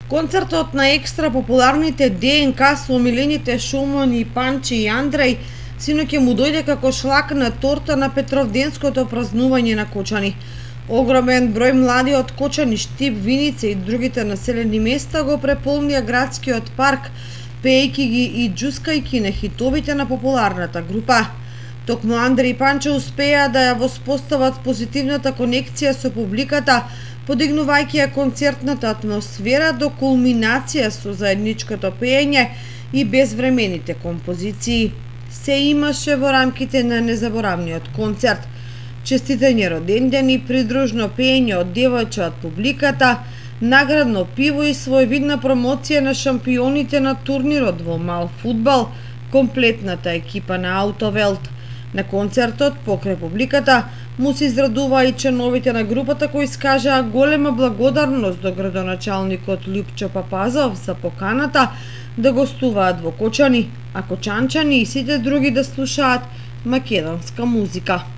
Концертот на екстра популарните ДНК со омилените шоумани Панче и Андреј синоќ му дојде како шлак на торта на Петровденското празнување на Кочани. Огромен број млади од Кочани, Штип, Виница и другите населени места го преполнија градскиот парк, пеејќи ги и џускајќи на хитовите на популарната група. Токму Андреј и Панче успеа да ја воспостават позитивната конекција со публиката, подигнувајќи ја концертната атмосфера до кулминација со заедничкото пеење и безвремените композиции. Се имаше во рамките на незаборавниот концерт: честитање роденден и придружно пеење од девојче од публиката, наградно пиво и своевидна промоција на шампионите на турнирот во мал фудбал, комплетната екипа на Аутовелт. На концертот, покрај публиката, му се израдуваа и членовите на групата кои искажаа голема благодарност до градоначалникот Љупчо Папазов за поканата да гостуваат во Кочани, а кочанчани и сите други да слушаат македонска музика.